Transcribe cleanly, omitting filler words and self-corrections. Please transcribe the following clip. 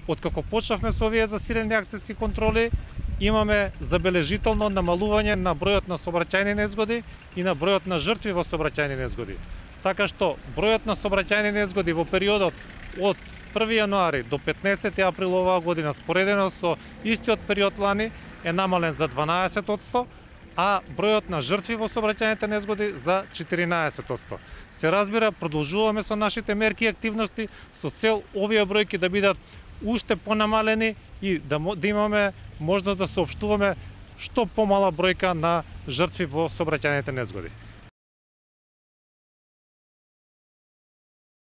Откако почнавме со овие засилени акцијски контроли, имаме забележително намалување на бројот на сообраќајни незгоди и на бројот на жртви во сообраќајни незгоди. Така што бројот на сообраќајни незгоди во периодот од 1 јануари до 15 април оваа година споредено со истиот период лани е намален за 12%, а бројот на жртви во сообраќајните незгоди за 14%. Се разбира, продолжуваме со нашите мерки и активности со цел овие бројки да бидат уште понамалени и да имаме можност да соопштуваме што помала бројка на жртви во сообраќајните незгоди.